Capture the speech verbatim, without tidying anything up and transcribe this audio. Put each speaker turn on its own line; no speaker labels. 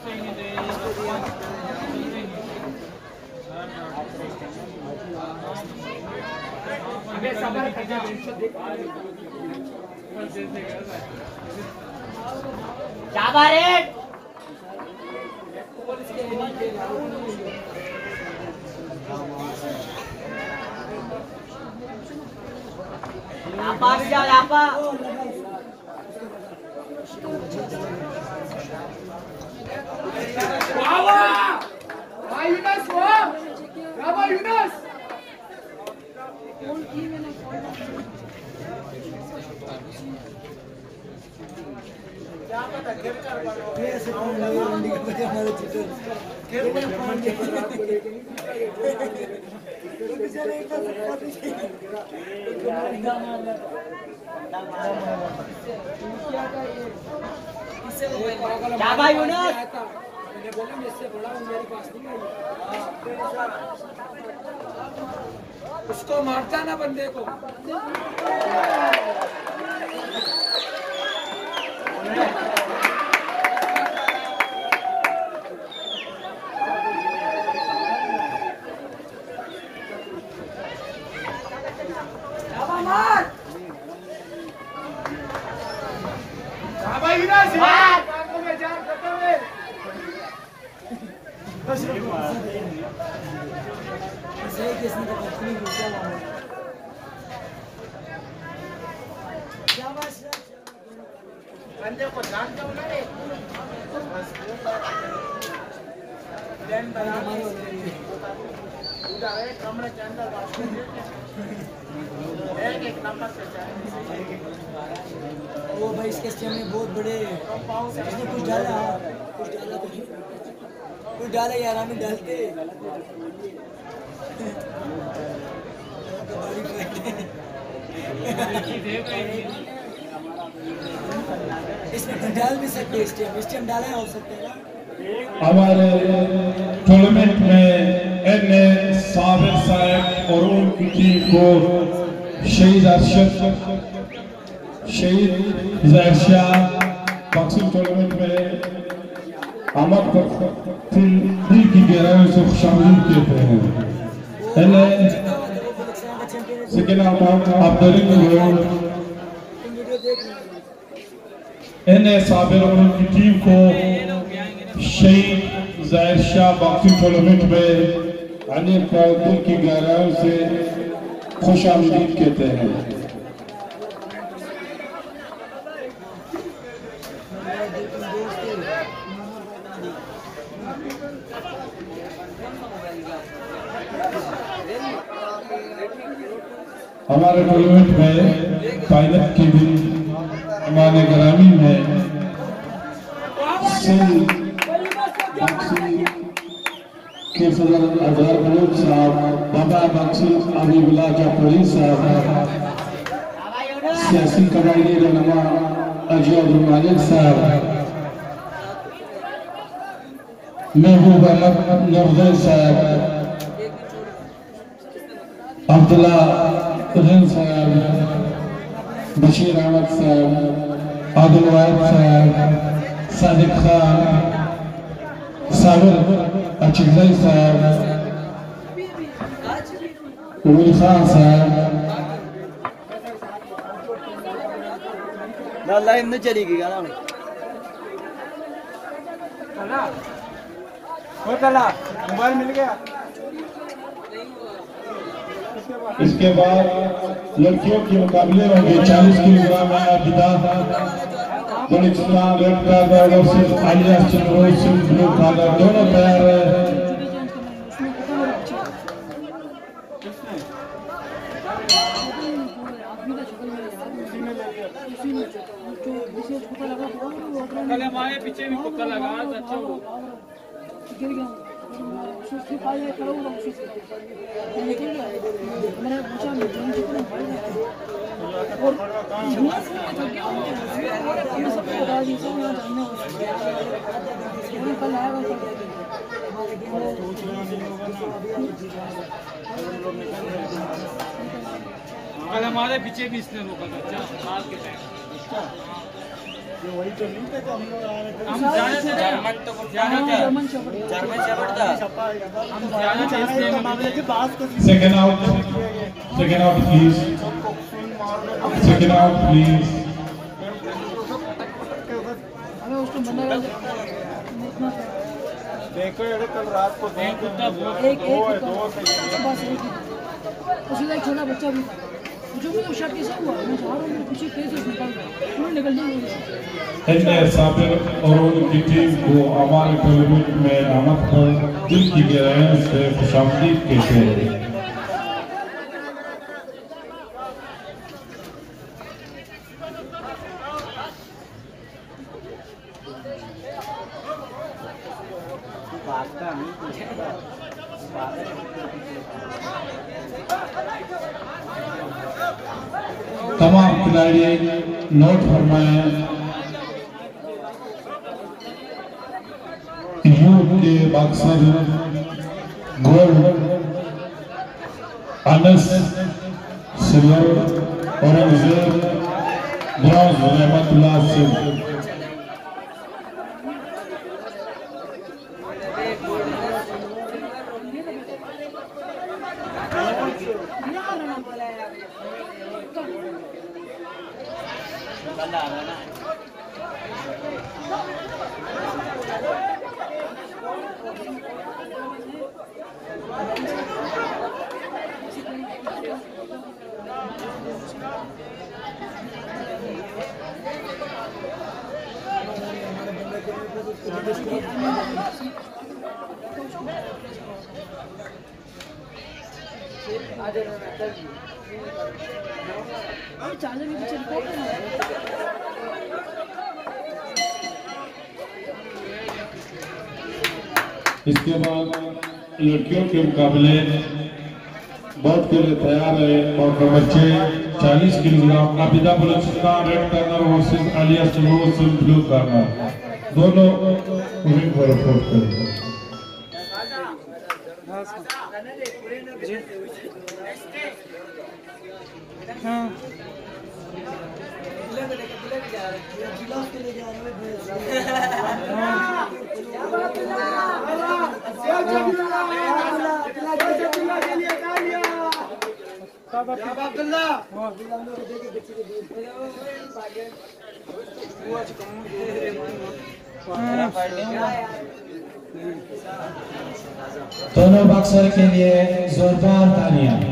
क्या भाई यूनुस?
मैंने बोला मैं इससे बड़ा हूँ, मेरे पास नहीं है। उसको मारता ना बंदे को।
बंदे को जानते हो ना रे? प्लान बना उधर एक कमरे के अंदर एक एक नंबर से चाहिए।
वो भाई इसके स्टेम में बहुत बड़े इसने कुछ डाला कुछ डाला कुछ डाला यार हमें डालते इसमें डाल भी सकते स्टेम स्टेम डाला हो सकते हैं ना।
हमारे टूर्नामेंट में एन साबिर साहब और उनकी टीम को शहीद अरशद शहीद ज़ाहिर शाह बॉक्सिंग टूर्नामेंट में आमद पर दिल की गहराइयों से खुशामदीद कहते हैं। Second out Abdul N Sabir और उनकी टीम को शहीद ज़ाहिर शाह बॉक्सिंग टूर्नामेंट में आने पर दिल की गहराइयों से खुशामदीद कहते हैं। हमारे टूर्नामेंट में पायलट के भी हमारे ग्रामी में के सदर अजहर बलोच साहब, बाबा बख्शी अबीबुल्लाह जाफरी साहब, सियासी कबायली रहनुमा अजी अब्दुल मालिक साहब, महबूब अहमद नवज़र साहब, अब्दुल्ला तहन साहब, बशीर अहमद साहब, आदिल वाहिद साहब, सादिक खान, साबिर अचिगलाई साहब, उमर खान साहब।
ना लाइन में चलेगी गाना में
चला हो चला मोबाइल मिल गया।
इसके बाद लड़कियों के मुकाबले होंगे चालीस kilogram Abida Balochistan red corner versus Alia चंद्रोज सिंह ब्लू कार्नर। दोनों तैयार है।
कल हमारे पीछे भी कुत्ता लगा अच्छा हो गिर गया उससे पाए करो लेकिन मैंने पूछा मैं जून जितना बढ़ गया और जुआ से तो क्या हो गया हम सब बता दी सब यहां जानने हो कल आएगा कल हमारे पीछे भी इसने रोका था अच्छा मार के टाइम हम जाने थे जर्मन तो कुछ जाने थे जर्मन शब्द जर्मन शब्द था हम जाने थे इसलिए मामले की बात को
Second out, second out please. Second out please.
हमें उसको बंदा कर
देखो ये कल रात को
एक कुत्ता बहुत एक एक बस एक उसी का एक छोटा बच्चा भी था मुझे भी तो शक कैसे हुआ मैं जा रहा हूँ पीछे कैसे निकल गया उन्होंने निकल दिया
एन साबिर और उनकी टीम को हमारे टूर्नामेंट में आमद पर दिल की गहराइयों से खुशामदीद कहते हैं। तमाम खिलाड़ी नोट फरमाएं। यूथ के boxer gold Anas silver Aurangzeb bronze Rahmatullah Singh.
Charger भी पीछे रखा है
इसके बाद लड़कियों के मुकाबले बहुत के लिए तैयार है और बच्चे चालीस kilogram Abida Balochistan red corner versus Alia सलूस ब्लू कॉर्नर दोनों रिंग पर रिपोर्ट करेंगे।
हाँ
दोनों बॉक्सर के लिए जोरदार तालियां।